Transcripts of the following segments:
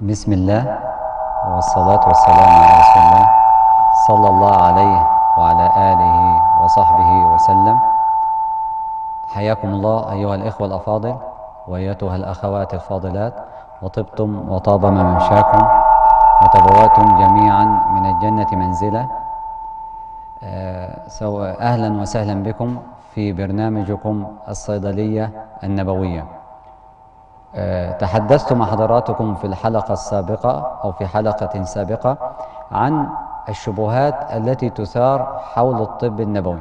بسم الله والصلاة والسلام على رسول الله صلى الله عليه وعلى آله وصحبه وسلم. حياكم الله أيها الإخوة الأفاضل وأيتها الأخوات الفاضلات، وطبتم وطاب ممشاكم وتبوأتم جميعا من الجنة منزلا. أهلا وسهلا بكم في برنامجكم الصيدلية النبوية. تحدثت مع حضراتكم في الحلقة السابقة أو في حلقة سابقة عن الشبهات التي تثار حول الطب النبوي.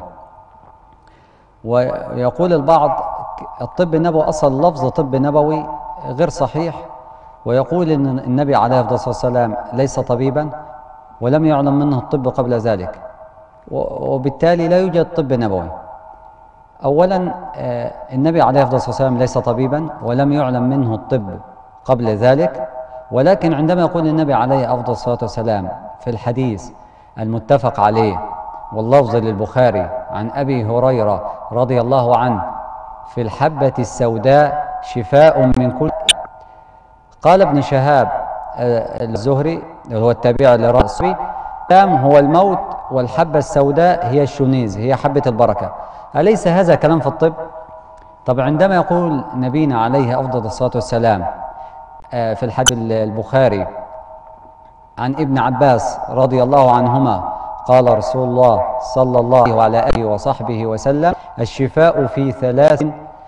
ويقول البعض الطب النبوي أصلا لفظ طب نبوي غير صحيح، ويقول إن النبي عليه الصلاة والسلام ليس طبيبا ولم يعلم منه الطب قبل ذلك، وبالتالي لا يوجد طب نبوي. أولا النبي عليه الصلاة والسلام ليس طبيبا ولم يعلم منه الطب قبل ذلك، ولكن عندما يقول النبي عليه أفضل الصلاة والسلام في الحديث المتفق عليه واللفظ للبخاري عن أبي هريرة رضي الله عنه في الحبة السوداء شفاء من كل، قال ابن شهاب الزهري هو التابع للرأسي هو الموت والحبة السوداء هي الشنيز، هي حبة البركة. أليس هذا كلام في الطب؟ طب عندما يقول نبينا عليه أفضل الصلاة والسلام في الحديث البخاري عن ابن عباس رضي الله عنهما قال رسول الله صلى الله عليه وآله وصحبه وسلم: الشفاء في ثلاث،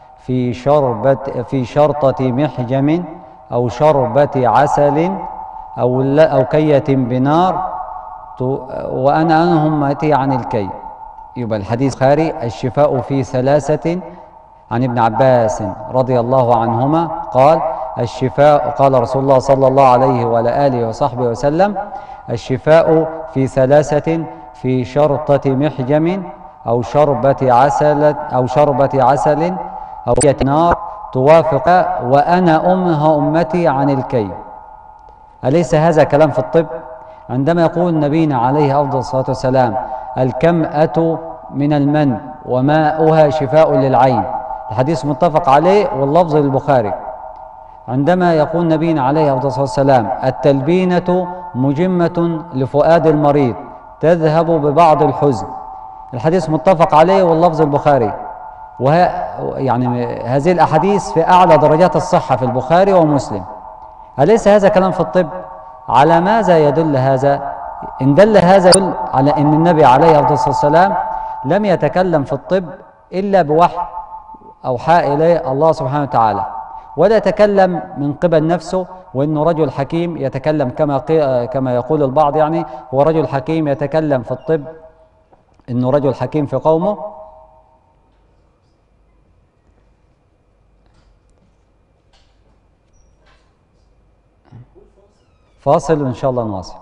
في شرطة محجم أو شربة عسل أو كية بنار وأنا أنهمتي عن الكي. يبقى الحديث البخاري الشفاء في ثلاثة عن ابن عباس رضي الله عنهما قال الشفاء، قال رسول الله صلى الله عليه وعلى آله وصحبه وسلم: الشفاء في ثلاثة، في شرطة محجم أو شربة عسل أو كية نار توافق وأنا أمتي عن الكي. أليس هذا كلام في الطب؟ عندما يقول نبينا عليه أفضل الصلاة والسلام: الكمأة من المن وماؤها شفاء للعين، الحديث متفق عليه واللفظ للبخاري. عندما يقول نبينا عليه أفضل الصلاة والسلام: التلبينة مجمة لفؤاد المريض تذهب ببعض الحزن، الحديث متفق عليه واللفظ البخاري. يعني هذه الأحاديث في أعلى درجات الصحة في البخاري ومسلم. أليس هذا كلام في الطب؟ على ماذا يدل هذا؟ إن دل هذا يدل على أن النبي عليه الصلاة والسلام لم يتكلم في الطب إلا بوحي أوحى إليه الله سبحانه وتعالى، ولا يتكلم من قبل نفسه، وإنه رجل حكيم يتكلم كما يقول البعض، يعني هو رجل حكيم يتكلم في الطب، إنه رجل حكيم في قومه. فاصل وإن شاء الله نواصل.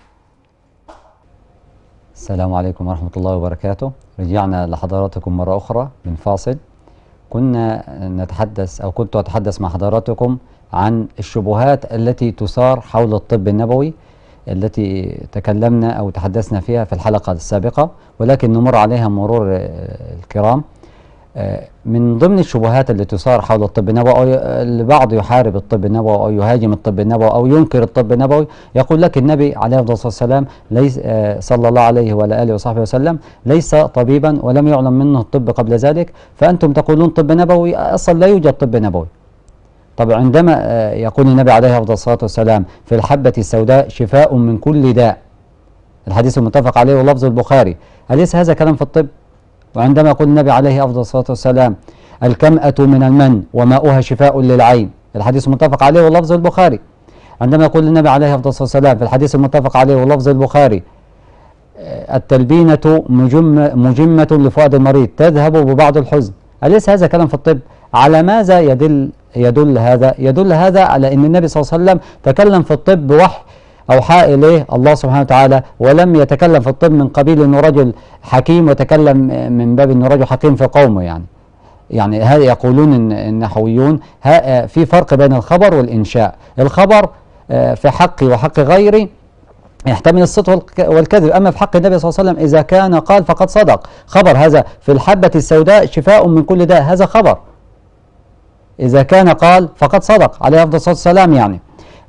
السلام عليكم ورحمة الله وبركاته. رجعنا لحضراتكم مرة أخرى من فاصل. كنا نتحدث أو كنت أتحدث مع حضراتكم عن الشبهات التي تثار حول الطب النبوي التي تكلمنا أو تحدثنا فيها في الحلقة السابقة، ولكن نمر عليها مرور الكرام. من ضمن الشبهات التي تثار حول الطب النبوي، أو البعض يحارب الطب النبوي أو يهاجم الطب النبوي أو ينكر الطب النبوي، يقول لك النبي عليه الصلاة والسلام ليس صلى الله عليه وعلى آله وصحبه وسلم ليس طبيبا ولم يعلم منه الطب قبل ذلك، فأنتم تقولون طب نبوي، أصلا لا يوجد طب نبوي. طبعا عندما يقول النبي عليه الصلاة والسلام في الحبة السوداء شفاء من كل داء، الحديث المتفق عليه ولفظ البخاري، أليس هذا كلام في الطب؟ وعندما يقول النبي عليه أفضل الصلاة والسلام الكمأة من المن وماؤها شفاء للعين، الحديث المتفق عليه واللفظ البخاري. عندما يقول النبي عليه أفضل الصلاة والسلام في الحديث المتفق عليه واللفظ البخاري التلبينة مجمة لفؤاد المريض تذهب ببعض الحزن، أليس هذا كلام في الطب؟ على ماذا يدل هذا؟ يدل هذا على أن النبي صلى الله عليه وسلم تكلم في الطب بوحي أوحى إليه الله سبحانه وتعالى، ولم يتكلم في الطب من قبيل أنه رجل حكيم وتكلم من باب أنه رجل حكيم في قومه. يعني هذا يقولون النحويون في فرق بين الخبر والإنشاء. الخبر في حقي وحق غيري يحتمل الصدق والكذب، أما في حق النبي صلى الله عليه وسلم إذا كان قال فقد صدق. خبر هذا في الحبة السوداء شفاء من كل داء، هذا خبر، إذا كان قال فقد صدق عليه أفضل الصلاة والسلام. يعني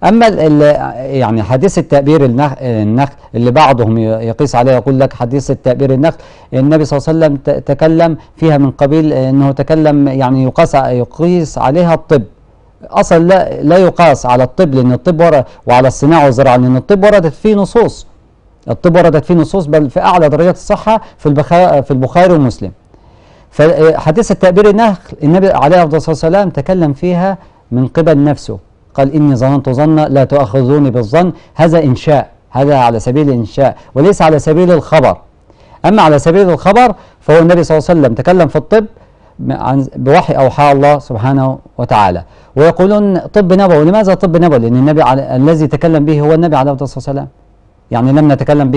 أما يعني حديث التأبير النخل اللي بعضهم يقيس عليه، يقول لك حديث التأبير النخل النبي صلى الله عليه وسلم تكلم فيها من قبيل أنه تكلم يعني يقيس عليها الطب. أصلا لا يقاس على الطب، لأن الطب وعلى الصناعة والزراعة، لأن الطب وردت فيه نصوص، الطب وردت فيه نصوص بل في أعلى درجات الصحة في البخاري ومسلم. فحديث التأبير النخل النبي عليه الصلاة والسلام تكلم فيها من قبل نفسه، قال إني ظننت ظنا لا تؤاخذوني بالظن، هذا إنشاء، هذا على سبيل الإنشاء وليس على سبيل الخبر. أما على سبيل الخبر فهو النبي صلى الله عليه وسلم تكلم في الطب بوحي أوحى الله سبحانه وتعالى. ويقولون طب نبوي، لماذا طب نبوي؟ لأن النبي الذي تكلم به هو النبي عليه الصلاة والسلام، يعني لم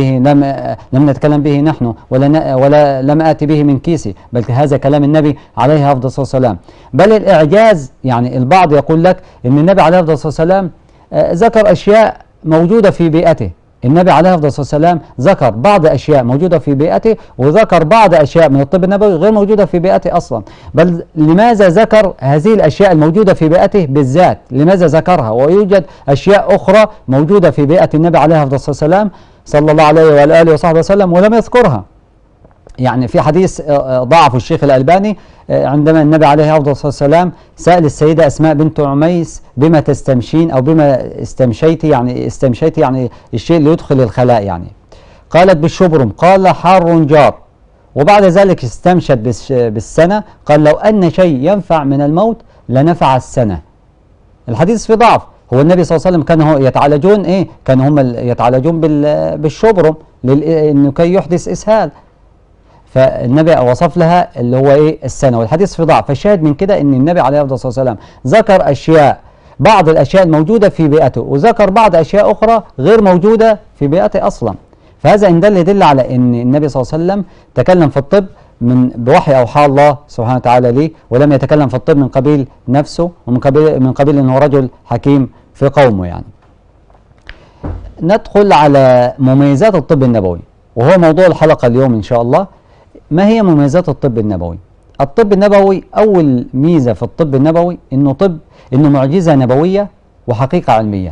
نتكلم به نحن ولا لم آتي به من كيسي، بل هذا كلام النبي عليه أفضل الصلاة والسلام. بل الإعجاز، يعني البعض يقول لك إن النبي عليه أفضل الصلاة والسلام ذكر أشياء موجودة في بيئته. النبي عليه أفضل الصلاة والسلام ذكر بعض أشياء موجودة في بيئته، وذكر بعض أشياء من الطب النبوي غير موجودة في بيئته أصلا. بل لماذا ذكر هذه الأشياء الموجودة في بيئته بالذات؟ لماذا ذكرها ويوجد أشياء أخرى موجودة في بيئة النبي عليه أفضل الصلاة والسلام صلى الله عليه وآله وصحبه وسلم ولم يذكرها؟ يعني في حديث ضعف الشيخ الألباني عندما النبي عليه أفضل الصلاة والسلام سأل السيدة أسماء بنت عميس بما تستمشين أو بما استمشيت، يعني استمشيت يعني الشيء اللي يدخل الخلاء، يعني قالت بالشبرم، قال حار جار. وبعد ذلك استمشت بالسنة، قال لو أن شيء ينفع من الموت لنفع السنة. الحديث في ضعف. هو النبي صلى الله عليه وسلم كانوا يتعالجون كانوا هم يتعالجون بالشبرم انه كي يحدث اسهال، فالنبي وصف لها اللي هو السنه، والحديث في ضعف. فالشاهد من كده ان النبي عليه الصلاه والسلام ذكر اشياء، بعض الاشياء الموجوده في بيئته، وذكر بعض اشياء اخرى غير موجوده في بيئته اصلا. فهذا ان يدل على ان النبي صلى الله عليه وسلم تكلم في الطب بوحي اوحى الله سبحانه وتعالى ليه، ولم يتكلم في الطب من قبيل نفسه ومن قبيل انه رجل حكيم في قومه. يعني ندخل على مميزات الطب النبوي، وهو موضوع الحلقه اليوم ان شاء الله. ما هي مميزات الطب النبوي؟ الطب النبوي أول ميزة في الطب النبوي إنه معجزة نبوية وحقيقة علمية.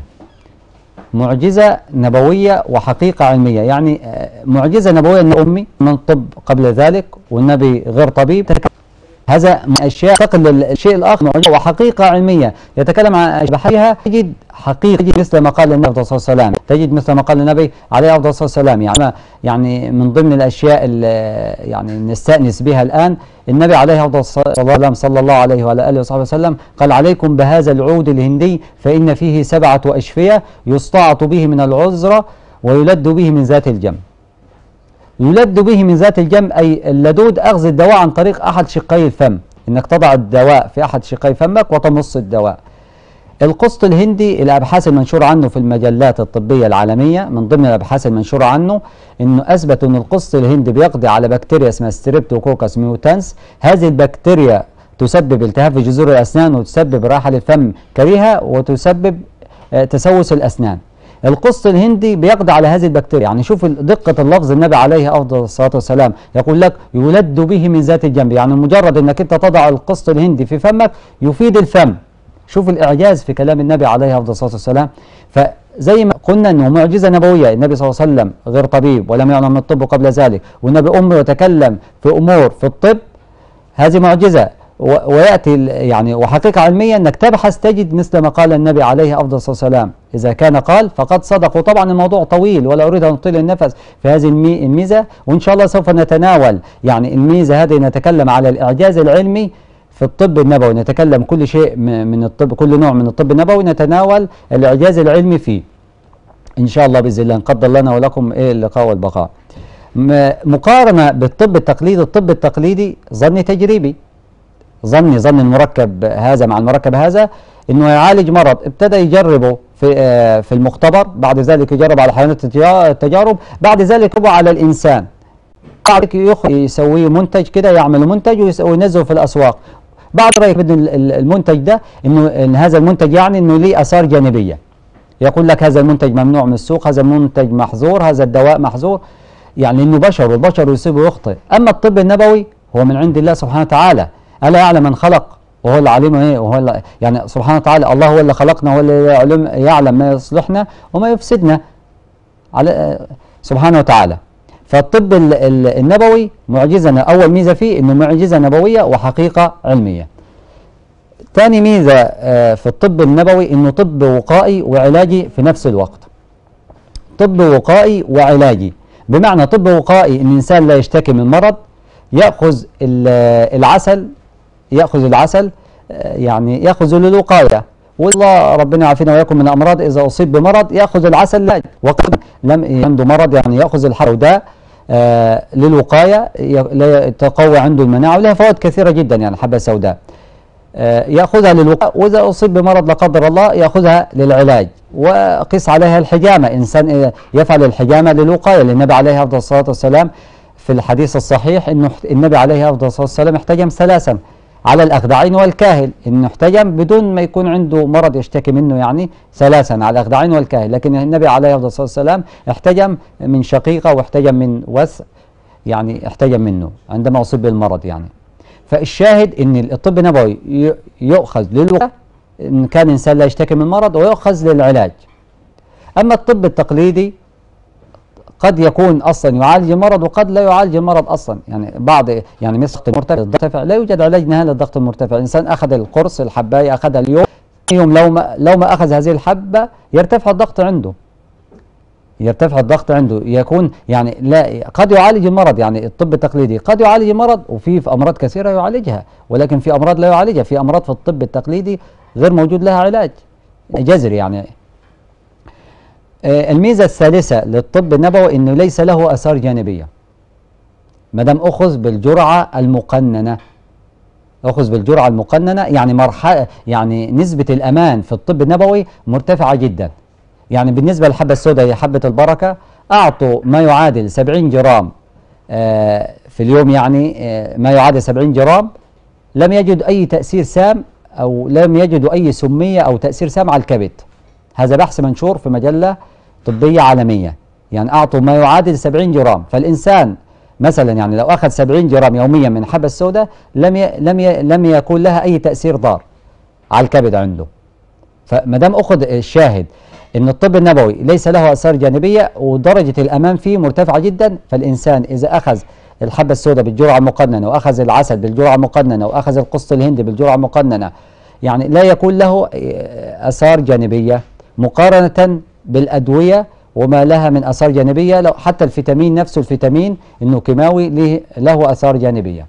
معجزة نبوية وحقيقة علمية، يعني معجزة نبوية أن أمي من الطب قبل ذلك والنبي غير طبيب، هذا من أشياء تقل الشيء الآخر معجزة وحقيقة علمية يتكلم عن أشباحها. تجد حقيقة مثل ما قال النبي عليه الصلاة والسلام، تجد مثل ما قال النبي عليه الصلاة والسلام. يعني من ضمن الأشياء اللي يعني نستأنس بها الآن، النبي عليه الصلاة والسلام صلى الله عليه وعلى آله وصحبه وسلم قال عليكم بهذا العود الهندي فإن فيه 7 أشفية يستعط به من العذرة ويلد به من ذات الجنب. يلد به من ذات الجنب أي اللدود أخذ الدواء عن طريق أحد شقي الفم، إنك تضع الدواء في أحد شقي فمك وتمص الدواء. القسط الهندي الأبحاث المنشورة عنه في المجلات الطبية العالمية، من ضمن الأبحاث المنشورة عنه إنه أثبت إن القسط الهندي بيقضي على بكتيريا اسمها ستريبتوكوكس ميوتانس. هذه البكتيريا تسبب التهاب في جذور الأسنان وتسبب راحة للفم كريهة وتسبب تسوس الأسنان. القسط الهندي بيقضي على هذه البكتيريا. يعني شوف دقة اللفظ، النبي عليه أفضل الصلاة والسلام يقول لك يلد به من ذات الجنب، يعني مجرد أنك أنت تضع القسط الهندي في فمك يفيد الفم. شوف الإعجاز في كلام النبي عليه أفضل الصلاة والسلام. فزي ما قلنا أنه معجزة نبوية، النبي صلى الله عليه وسلم غير طبيب ولم يعلم من الطب قبل ذلك، والنبي أمه يتكلم في أمور في الطب، هذه معجزة. ويأتي يعني وحقيقة علمية أنك تبحث تجد مثل ما قال النبي عليه أفضل الصلاة والسلام إذا كان قال فقد صدق. وطبعا الموضوع طويل ولا أريد أن أطيل النفس في هذه الميزة، وإن شاء الله سوف نتناول يعني الميزة هذه، نتكلم على الإعجاز العلمي في الطب النبوي، نتكلم كل شيء من الطب، كل نوع من الطب النبوي نتناول الإعجاز العلمي فيه إن شاء الله بإذن الله. نقدر لنا ولكم اللقاء والبقاء. مقارنة بالطب التقليدي، الطب التقليدي ظني تجريبي، ظن المركب هذا مع المركب هذا انه يعالج مرض، ابتدى يجربه في المختبر، بعد ذلك يجرب على حيوانات التجارب، بعد ذلك يجربه على الانسان، بعد يسويه منتج كده، يعمل منتج وينزله في الاسواق. بعد ذلك المنتج ده انه هذا المنتج يعني انه ليه اثار جانبيه، يقول لك هذا المنتج ممنوع من السوق، هذا المنتج محظور، هذا الدواء محظور، يعني انه بشر والبشر يصيب ويخطئ. اما الطب النبوي هو من عند الله سبحانه وتعالى. ألا يعلم من خلق وهو العليم ايه، وهو يعني سبحانه وتعالى الله هو اللي خلقنا، هو اللي يعلم ما يصلحنا وما يفسدنا على سبحانه وتعالى. فالطب النبوي معجزة، أول ميزة فيه إنه معجزة نبوية وحقيقة علمية. ثاني ميزة في الطب النبوي إنه طب وقائي وعلاجي في نفس الوقت. طب وقائي وعلاجي، بمعنى طب وقائي إن الإنسان لا يشتكي من مرض يأخذ العسل، يعني يأخذ للوقاية، والله ربنا يعافينا وإياكم من الأمراض. إذا أصيب بمرض يأخذ العسل، وقد لم عنده مرض يعني يأخذ الحوداء للوقاية، تقوي عنده المناعة، ولها فوائد كثيرة جدا. يعني الحبة السوداء يأخذها للوقاية، وإذا أصيب بمرض لا قدر الله يأخذها للعلاج. وقس عليها الحجامة، إنسان يفعل الحجامة للوقاية، للنبي عليه أفضل الصلاة والسلام في الحديث الصحيح إنه النبي عليه أفضل الصلاة والسلام احتجم ثلاثا على الأخدعين والكاهل، إنه احتجم بدون ما يكون عنده مرض يشتكي منه، يعني ثلاثا على الأخدعين والكاهل. لكن النبي عليه أفضل الصلاة والسلام احتجم من شقيقة واحتجم من وث، يعني احتجم منه عندما أصيب بالمرض يعني. فالشاهد إن الطب النبوي يؤخذ للوقاية إن كان إنسان لا يشتكي من مرض، ويؤخذ للعلاج. أما الطب التقليدي قد يكون اصلا يعالج المرض وقد لا يعالج المرض اصلا، يعني بعض يعني مثل المرتفع لا يوجد علاج نهائي للضغط المرتفع. الانسان اخذ القرص، الحبايه اخذها اليوم، لو ما اخذ هذه الحبه يرتفع الضغط عنده، يكون يعني لا قد يعالج المرض. يعني الطب التقليدي قد يعالج المرض، وفي امراض كثيره يعالجها، ولكن في امراض لا يعالجها. في امراض في الطب التقليدي غير موجود لها علاج جذري يعني. الميزة الثالثة للطب النبوي انه ليس له اثار جانبية، ما دام اخذ بالجرعة المقننة. يعني مرحلة، يعني نسبة الامان في الطب النبوي مرتفعة جدا. يعني بالنسبة للحبة السوداء هي حبة البركة، اعطوا ما يعادل 70 جرام في اليوم، يعني ما يعادل 70 جرام، لم يجد اي تأثير سام، او لم يجدوا اي سمية او تأثير سام على الكبد. هذا بحث منشور في مجلة طبية عالمية. يعني أعطوا ما يعادل 70 جرام، فالإنسان مثلا يعني لو أخذ 70 جرام يوميا من الحبة السوداء لم يكون لها أي تأثير ضار على الكبد عنده. فما دام أخذ الشاهد إن الطب النبوي ليس له آثار جانبية ودرجة الأمان فيه مرتفعة جدا، فالإنسان إذا أخذ الحبة السوداء بالجرعة المقننة، وأخذ العسل بالجرعة المقننة، وأخذ القسط الهندي بالجرعة المقننة، يعني لا يكون له آثار جانبية مقارنة بالأدوية وما لها من آثار جانبية. لو حتى الفيتامين نفسه، الفيتامين إنه كيماوي له آثار جانبية.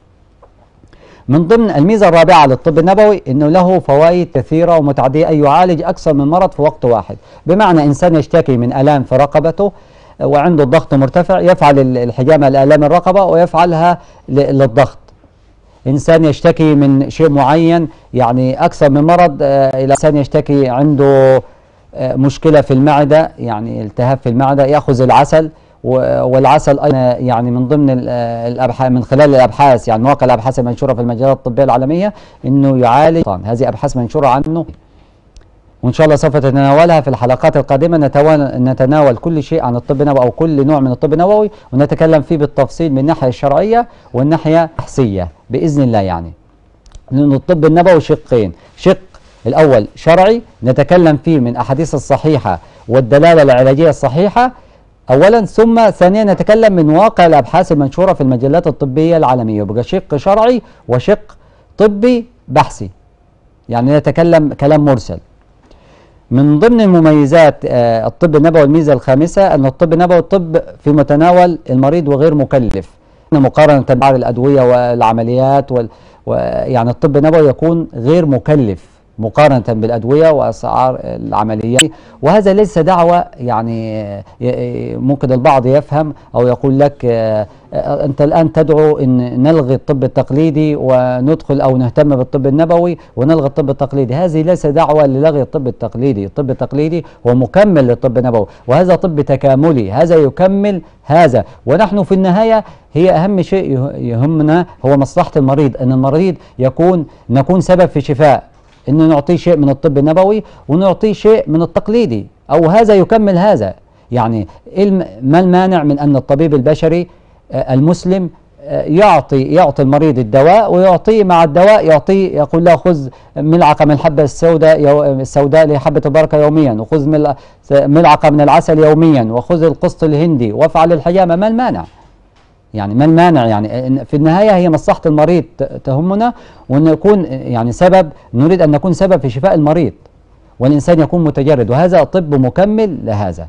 من ضمن الميزة الرابعة للطب النبوي إنه له فوائد كثيرة ومتعدية، أي يعالج أكثر من مرض في وقت واحد. بمعنى إنسان يشتكي من آلام في رقبته وعنده الضغط مرتفع، يفعل الحجامة لآلام الرقبة ويفعلها للضغط. إنسان يشتكي من شيء معين، يعني أكثر من مرض، إلى إنسان يشتكي عنده مشكلة في المعدة، يعني التهاب في المعدة، يأخذ العسل. والعسل أيضا يعني من ضمن الأبحاث، من خلال الأبحاث، يعني مواقع الأبحاث المنشورة في المجلات الطبية العالمية، إنه يعالج. هذه أبحاث منشورة عنه، وإن شاء الله سوف نتناولها في الحلقات القادمة. نتناول كل شيء عن الطب النبوي أو كل نوع من الطب النبوي، ونتكلم فيه بالتفصيل من الناحية الشرعية والناحية البحثية بإذن الله. يعني لأن الطب النبوي شقين، شق الأول شرعي نتكلم فيه من أحاديث الصحيحة والدلالة العلاجية الصحيحة أولا، ثم ثانيا نتكلم من واقع الأبحاث المنشورة في المجلات الطبية العالمية. يبقى شق شرعي وشق طبي بحثي، يعني نتكلم كلام مرسل. من ضمن المميزات الطب النبوي، الميزة الخامسة أن الطب النبوي طب في متناول المريض وغير مكلف مقارنة ببعض الأدوية والعمليات يعني الطب النبوي يكون غير مكلف مقارنة بالأدوية وأسعار العمليات. وهذا ليس دعوة، يعني ممكن البعض يفهم أو يقول لك أنت الآن تدعو أن نلغي الطب التقليدي وندخل أو نهتم بالطب النبوي ونلغي الطب التقليدي. هذه ليس دعوة للغي الطب التقليدي. الطب التقليدي هو مكمل للطب النبوي، وهذا طب تكاملي، هذا يكمل هذا. ونحن في النهاية هي أهم شيء يهمنا هو مصلحة المريض، أن المريض نكون سبب في شفاء، أنه نعطيه شيء من الطب النبوي ونعطيه شيء من التقليدي، أو هذا يكمل هذا. يعني ما المانع من أن الطبيب البشري المسلم يعطي المريض الدواء، ويعطيه مع الدواء يعطيه، يقول له خذ ملعقة من الحبة السوداء لحبة البركة يوميا، وخذ ملعقة من العسل يوميا، وخذ القسط الهندي، وافعل الحجامة. ما المانع؟ يعني ما المانع؟ يعني في النهاية هي مصلحة المريض تهمنا، وأن يكون يعني سبب، نريد أن نكون سبب في شفاء المريض، والإنسان يكون متجرد، وهذا الطب مكمل لهذا.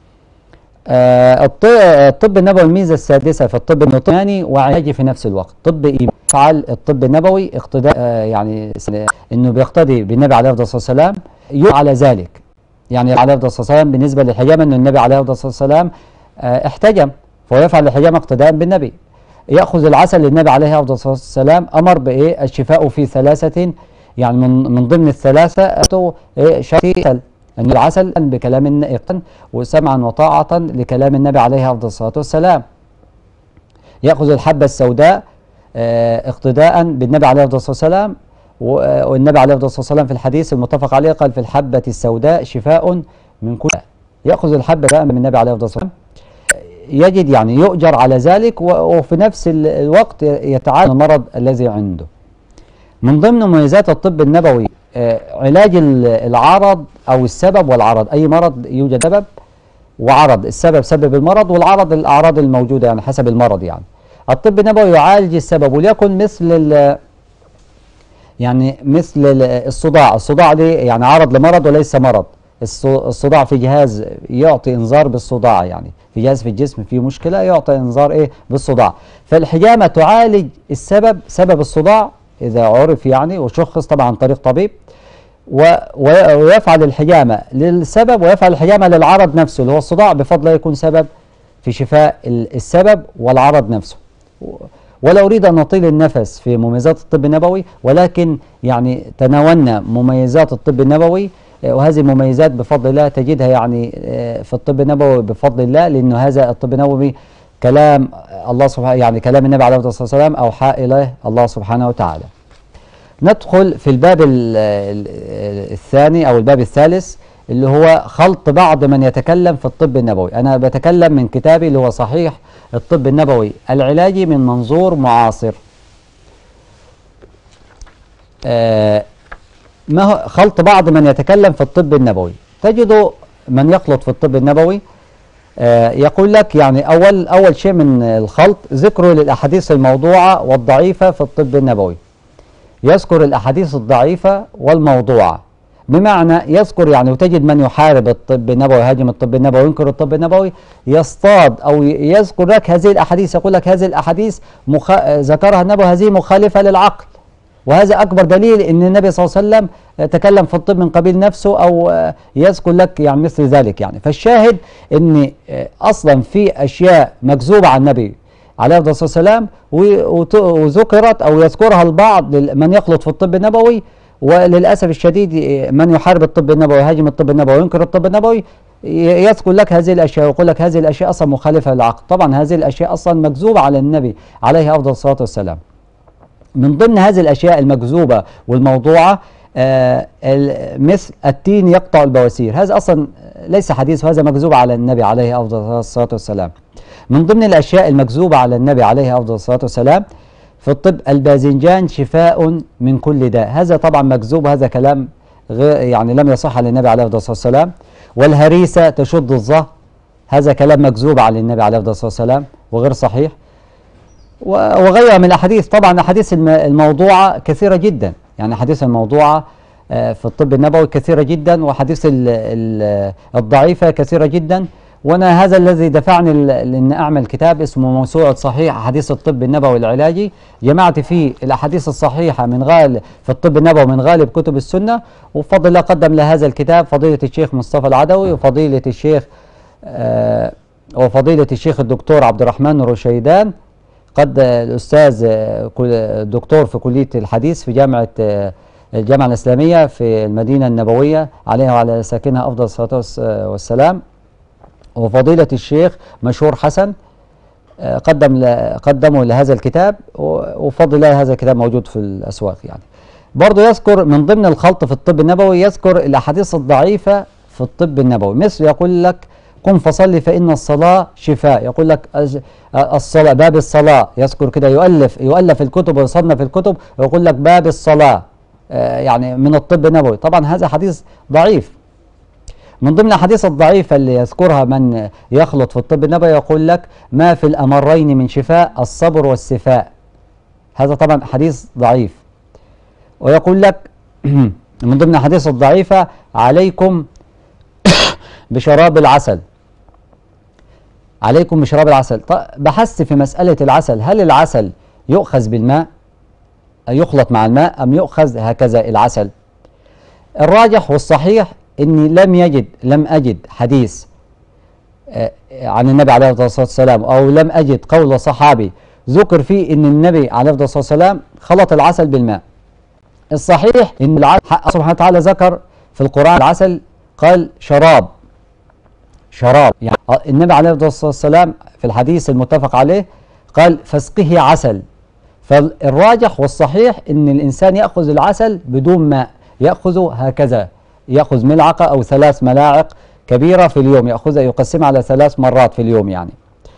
الطب النبوي الميزة السادسة في الطب النطقاني وعلاجي في نفس الوقت. طب يفعل الطب النبوي اقتداء، يعني انه بيقتدي بالنبي عليه الصلاة والسلام على ذلك. يعني عليه الصلاة والسلام بالنسبة للحجامة، انه النبي عليه الصلاة والسلام احتجم، فهو يفعل الحجامة اقتداء بالنبي. يأخذ العسل للنبي عليه الصلاة والسلام، أمر بإيه؟ الشفاء في ثلاثة، يعني من ضمن الثلاثة شرط أن العسل بكلام وسمعا وطاعة لكلام النبي عليه أفضل الصلاة والسلام. يأخذ الحبة السوداء اقتداء بالنبي عليه أفضل الصلاة والسلام، والنبي عليه أفضل الصلاة والسلام في الحديث المتفق عليه قال في الحبة السوداء شفاء من كل. يأخذ الحبة من النبي عليه أفضل الصلاة والسلام، يجد يعني يؤجر على ذلك، وفي نفس الوقت يتعالج المرض الذي عنده. من ضمن مميزات الطب النبوي علاج العرض أو السبب والعرض. أي مرض يوجد سبب وعرض، السبب سبب المرض، والعرض الأعراض الموجودة يعني حسب المرض. يعني الطب النبوي يعالج السبب، وليكن مثل الصداع دي يعني عرض لمرض وليس مرض. الصداع في جهاز يعطي انذار بالصداع، يعني في جهاز في الجسم فيه مشكلة يعطي انذار بالصداع. فالحجامة تعالج سبب الصداع إذا عرف يعني وشخص طبعا عن طريق طبيب، ويفعل الحجامة للسبب، ويفعل الحجامة للعرض نفسه اللي هو الصداع، بفضل الله يكون سبب في شفاء السبب والعرض نفسه. ولا أريد أن نطيل النفس في مميزات الطب النبوي، ولكن يعني تناولنا مميزات الطب النبوي، وهذه المميزات بفضل الله تجدها يعني في الطب النبوي بفضل الله، لأنه هذا الطب النبوي كلام الله سبحانه، يعني كلام النبي عليه الصلاة والسلام أوحى إليه الله سبحانه وتعالى. ندخل في الباب الثاني أو الباب الثالث، اللي هو خلط بعض من يتكلم في الطب النبوي. أنا بتكلم من كتابي اللي هو صحيح الطب النبوي العلاجي من منظور معاصر. ما هو خلط بعض من يتكلم في الطب النبوي؟ تجد من يخلط في الطب النبوي يقول لك يعني أول شيء من الخلط ذكره للأحاديث الموضوعة والضعيفة في الطب النبوي. يذكر الأحاديث الضعيفة والموضوعة، بمعنى يذكر يعني، وتجد من يحارب الطب النبوي، يهاجم الطب النبوي، ينكر الطب النبوي، يصطاد أو يذكر لك هذه الأحاديث، يقول لك هذه الأحاديث ذكرها النبوي هذه مخالفة للعقل، وهذا أكبر دليل أن النبي صلى الله عليه وسلم تكلم في الطب من قبيل نفسه، أو يذكر لك يعني مثل ذلك. يعني فالشاهد أن أصلا في أشياء مكذوبة عن النبي عليه الصلاة والسلام، وذكرت أو يذكرها البعض من يخلط في الطب النبوي. وللأسف الشديد من يحارب الطب النبوي، يهاجم الطب النبوي، وينكر الطب النبوي، يذكر لك هذه الأشياء ويقول لك هذه الأشياء أصلا مخالفة للعقل. طبعا هذه الأشياء أصلا مكذوبة على النبي عليه أفضل الصلاة والسلام. من ضمن هذه الأشياء المكذوبة والموضوعة مثل التين يقطع البواسير، هذا أصلا ليس حديث، وهذا مكذوب على النبي عليه أفضل الصلاة والسلام. من ضمن الأشياء المكذوبة على النبي عليه أفضل الصلاة والسلام في الطب الباذنجان شفاء من كل داء، هذا طبعا مكذوب، هذا كلام يعني لم يصح على النبي عليه أفضل الصلاة والسلام. والهريسة تشد الظهر، هذا كلام مكذوب على النبي عليه أفضل الصلاة والسلام وغير صحيح. وغيرها من الأحاديث. طبعا الأحاديث الموضوعة كثيرة جدا، يعني أحاديث الموضوعة في الطب النبوي كثيرة جدا، وحديث الضعيفة كثيرة جدا. وانا هذا الذي دفعني لان اعمل كتاب اسمه موسوعة صحيح احاديث الطب النبوي العلاجي، جمعت فيه الاحاديث الصحيحة من غالب في الطب النبوي من غالب كتب السنة. وبفضل الله قدم لهذا الكتاب فضيلة الشيخ مصطفى العدوي، وفضيلة الشيخ الدكتور عبد الرحمن الرشيدان، قد الأستاذ دكتور في كلية الحديث في الجامعة الإسلامية في المدينة النبوية عليها وعلى ساكنها أفضل الصلاة والسلام. وفضيلة الشيخ مشهور حسن قدموا لهذا الكتاب، وفضل الله هذا الكتاب موجود في الأسواق. يعني برضو يذكر من ضمن الخلط في الطب النبوي، يذكر الأحاديث الضعيفة في الطب النبوي، مثل يقول لك قم فصلي فإن الصلاة شفاء. يقول لك الصلاة، باب الصلاة، يذكر كده، يؤلف الكتب ويصنف الكتب ويقول لك باب الصلاة يعني من الطب النبوي. طبعا هذا حديث ضعيف. من ضمن الأحاديث الضعيفة اللي يذكرها من يخلط في الطب النبوي يقول لك ما في الأمرين من شفاء الصبر والسفاء. هذا طبعا حديث ضعيف. ويقول لك من ضمن الأحاديث الضعيفة عليكم بشراب العسل، عليكم بشراب العسل. بحثت في مسألة العسل، هل العسل يؤخذ بالماء يخلط مع الماء أم يؤخذ هكذا العسل؟ الراجح والصحيح إني لم أجد حديث عن النبي عليه الصلاة والسلام، أو لم أجد قول صحابي ذكر فيه إن النبي عليه الصلاة والسلام خلط العسل بالماء. الصحيح إن العسل سبحانه وتعالى ذكر في القرآن العسل، قال شراب يعني النبي عليه الصلاة والسلام في الحديث المتفق عليه قال فاسقه عسل. فالراجح والصحيح إن الإنسان يأخذ العسل بدون ماء، يأخذه هكذا، يأخذ ملعقة أو 3 ملاعق كبيرة في اليوم، يأخذها يقسمها على 3 مرات في اليوم يعني.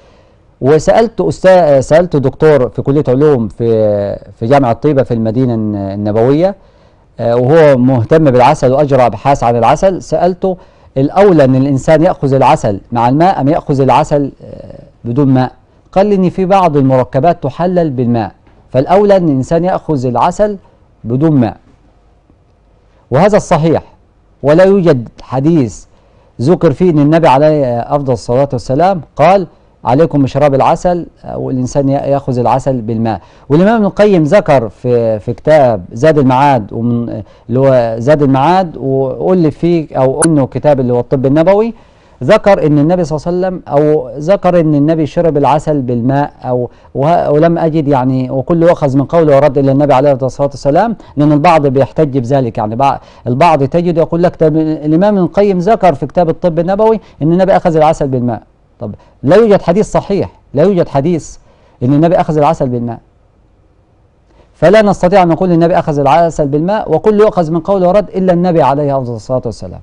سألت دكتور في كلية علوم في جامعة طيبة في المدينة النبوية، وهو مهتم بالعسل وأجرى أبحاث عن العسل. سألته الأولى أن الإنسان يأخذ العسل مع الماء أم يأخذ العسل بدون ماء؟ قال لي إن في بعض المركبات تحلل بالماء، فالأولى أن الإنسان يأخذ العسل بدون ماء، وهذا الصحيح. ولا يوجد حديث ذكر فيه أن النبي عليه أفضل الصلاة والسلام قال عليكم بشراب العسل والإنسان يأخذ العسل بالماء. والإمام ابن القيم ذكر في كتاب زاد المعاد، ومن اللي هو زاد المعاد، وألف فيه أو إنه كتاب اللي هو الطب النبوي، ذكر ان النبي صلى الله عليه وسلم او ذكر ان النبي شرب العسل بالماء ولم اجد يعني، وكل يؤخذ من قوله ورد الى النبي عليه الصلاه والسلام، لان البعض بيحتج بذلك يعني. البعض تجد يقول لك الامام ابن القيم ذكر في كتاب الطب النبوي ان النبي اخذ العسل بالماء. طب لا يوجد حديث صحيح، لا يوجد حديث ان النبي اخذ العسل بالماء، فلا نستطيع ان نقول النبي اخذ العسل بالماء، وكل يؤخذ من قوله ورد الا النبي عليه افضل الصلاه والسلام.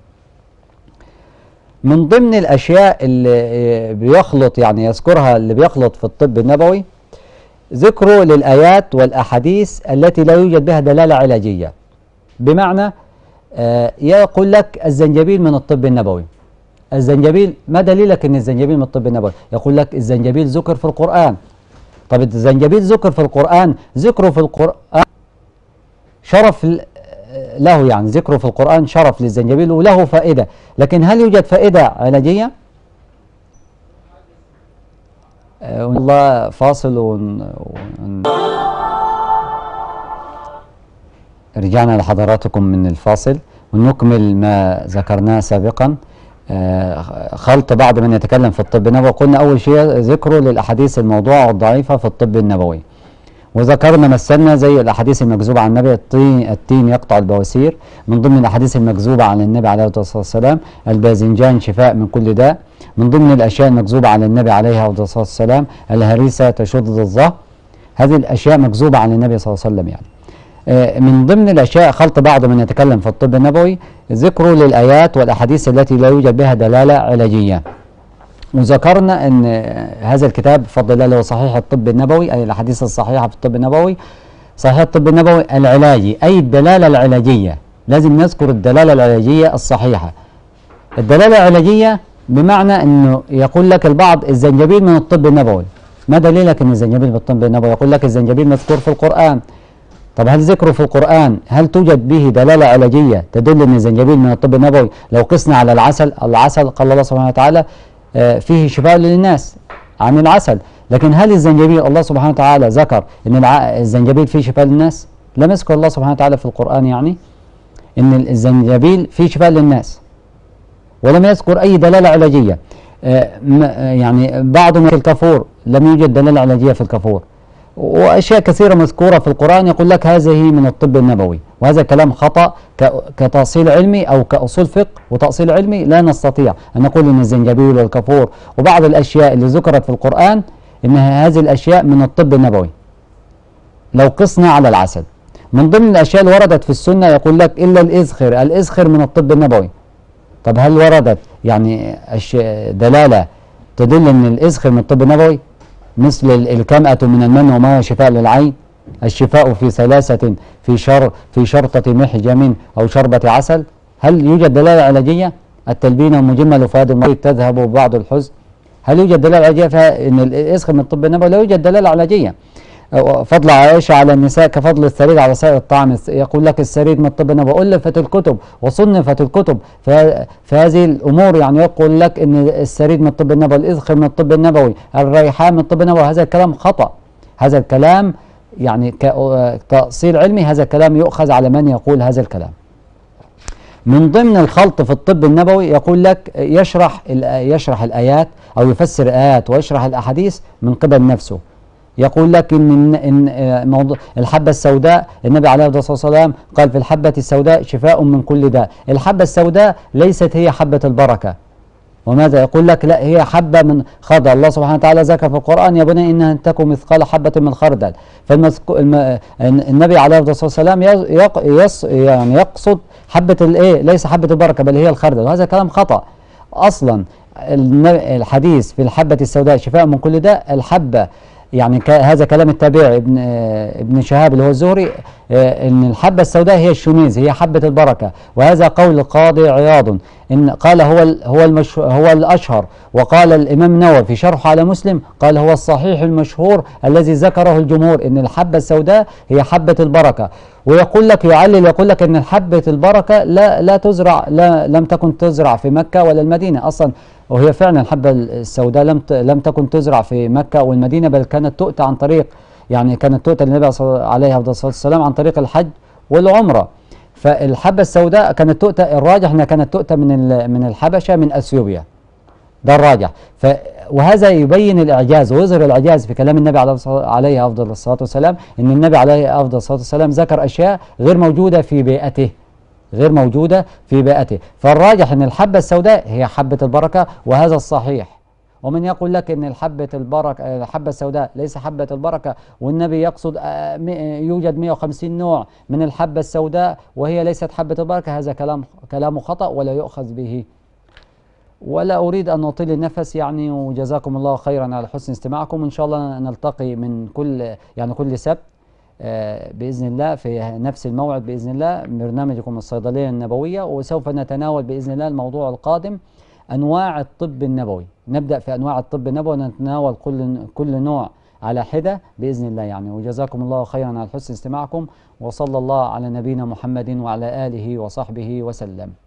من ضمن الأشياء اللي بيخلط يعني يذكرها اللي بيخلط في الطب النبوي ذكره للآيات والأحاديث التي لا يوجد بها دلالة علاجية. بمعنى يقول لك الزنجبيل من الطب النبوي. الزنجبيل، ما دليلك ان الزنجبيل من الطب النبوي؟ يقول لك الزنجبيل ذكر في القرآن. طب الزنجبيل ذكر في القرآن، ذكره في القرآن شرف له، يعني ذكره في القرآن شرف للزنجبيل وله فائدة، لكن هل يوجد فائدة علاجية؟ والله فاصل رجعنا لحضراتكم من الفاصل ونكمل ما ذكرناه سابقا. خلط بعض من يتكلم في الطب النبوي. قلنا أول شيء ذكره للأحاديث الموضوعة والضعيفة في الطب النبوي، وذكرنا مثلنا زي الأحاديث المكذوبة عن النبي، التين يقطع البواسير. من ضمن الأحاديث المكذوبة عن النبي عليه الصلاة والسلام الباذنجان شفاء من كل داء. من ضمن الأشياء المكذوبة عن النبي عليه الصلاة والسلام الهريسة تشد الظهر. هذه الأشياء مكذوبة عن النبي صلى الله عليه وسلم يعني. من ضمن الأشياء خلط بعض من يتكلم في الطب النبوي ذكره للآيات والأحاديث التي لا يوجد بها دلالة علاجية. وذكرنا ان هذا الكتاب بفضل الله هو صحيح الطب النبوي، اي الاحاديث الصحيحه في الطب النبوي. صحيح الطب النبوي العلاجي اي الدلاله العلاجيه، لازم نذكر الدلاله العلاجيه الصحيحه. الدلاله العلاجيه بمعنى انه يقول لك البعض الزنجبيل من الطب النبوي. ما دليلك ان الزنجبيل من الطب النبوي؟ يقول لك الزنجبيل مذكور في القران. طب هل ذكره في القران هل توجد به دلاله علاجيه تدل ان الزنجبيل من الطب النبوي؟ لو قسنا على العسل قال الله سبحانه وتعالى فيه شفاء للناس عن العسل، لكن هل الزنجبيل الله سبحانه وتعالى ذكر ان الزنجبيل فيه شفاء للناس؟ لم يذكر الله سبحانه وتعالى في القرآن يعني ان الزنجبيل فيه شفاء للناس، ولم يذكر اي دلالة علاجية. يعني بعضهم في الكافور لم يوجد دلالة علاجية في الكافور، واشياء كثيرة مذكورة في القرآن يقول لك هذه من الطب النبوي، وهذا كلام خطأ كتأصيل علمي او كأصول فقه وتأصيل علمي. لا نستطيع ان نقول ان الزنجبيل والكافور وبعض الاشياء اللي ذكرت في القرآن ان هذه الاشياء من الطب النبوي لو قسنا على العسل. من ضمن الاشياء اللي وردت في السنة يقول لك الا الازخر من الطب النبوي. طب هل وردت يعني دلالة تدل ان الإزخر من الطب النبوي، مثل الكمأة من المن وما هو شفاء للعين، الشفاء في ثلاثة في شرطة محجم أو شربة عسل. هل يوجد دلالة علاجية؟ التلبين ومجمل فؤاد المريض تذهب بعض الحزن. هل يوجد دلالة علاجية فيها ان الإزخر من الطب النبوي؟ لا يوجد دلالة علاجية. فضل عائشة على النساء كفضل الثريد على سائر الطعام. يقول لك الثريد من الطب النبوي، ألفت الكتب وصنفت الكتب فهذه الأمور، يعني يقول لك أن الثريد من الطب النبوي، الإذخر من الطب النبوي، الريحان من الطب النبوي. هذا الكلام خطأ. هذا الكلام يعني كتأصيل علمي، هذا الكلام يؤخذ على من يقول هذا الكلام. من ضمن الخلط في الطب النبوي يقول لك يشرح الآيات أو يفسر آيات ويشرح الأحاديث من قبل نفسه. يقول لك إن موضوع الحبة السوداء، النبي عليه الصلاة والسلام قال في الحبة السوداء شفاء من كل داء. الحبة السوداء ليست هي حبة البركة. وماذا يقول لك؟ لا، هي حبة من خردل. الله سبحانه وتعالى ذكر في القرآن: يا بني إنها إن تكن مثقال حبة من خردل. فالنبي عليه الصلاة والسلام يعني يقصد حبة الإيه؟ ليس حبة البركة، بل هي الخردل. وهذا كلام خطأ أصلا. الحديث في الحبة السوداء شفاء من كل داء، الحبة يعني هذا كلام التابعي ابن شهاب اللي هو الزهري، ان الحبة السوداء هي الشميز، هي حبة البركة. وهذا قول القاضي عياض، ان قال هو الاشهر. وقال الامام النووي في شرحه على مسلم، قال هو الصحيح المشهور الذي ذكره الجمهور، ان الحبة السوداء هي حبة البركة. ويقول لك يقول لك ان حبة البركة لا تزرع، لم تكن تزرع في مكة ولا المدينة اصلا. وهي فعلا الحبة السوداء لم تكن تزرع في مكة والمدينة، بل كانت تؤتى عن طريق، يعني كانت تؤتى للنبي عليه الصلاة والسلام عن طريق الحج والعمرة. فالحبة السوداء كانت تؤتى، الراجح انها كانت تؤتى من الحبشة، من اثيوبيا، ده الراجح. وهذا يبين الاعجاز ويظهر الاعجاز في كلام النبي عليه افضل الصلاة والسلام، ان النبي عليه افضل الصلاة والسلام ذكر اشياء غير موجودة في بيئته، فالراجح ان الحبة السوداء هي حبة البركة، وهذا الصحيح. ومن يقول لك ان الحبة السوداء ليس حبة البركة، والنبي يقصد يوجد 150 نوع من الحبة السوداء وهي ليست حبة البركة، هذا كلام خطأ ولا يؤخذ به. ولا أريد أن أطيل النفس يعني، وجزاكم الله خيرا على حسن استماعكم. إن شاء الله نلتقي من كل سبت بإذن الله في نفس الموعد بإذن الله، برنامجكم الصيدلية النبوية. وسوف نتناول بإذن الله الموضوع القادم أنواع الطب النبوي. نبدأ في أنواع الطب النبوي ونتناول كل نوع على حدة بإذن الله يعني. وجزاكم الله خيرا على حسن استماعكم، وصلى الله على نبينا محمد وعلى آله وصحبه وسلم.